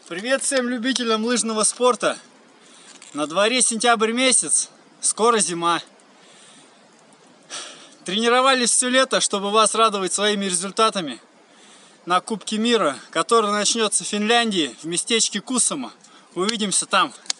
Привет всем любителям лыжного спорта. На дворе сентябрь месяц, скоро зима. Тренировались все лето, чтобы вас радовать своими результатами на Кубке мира, который начнется в Финляндии, в местечке Кусама. Увидимся там.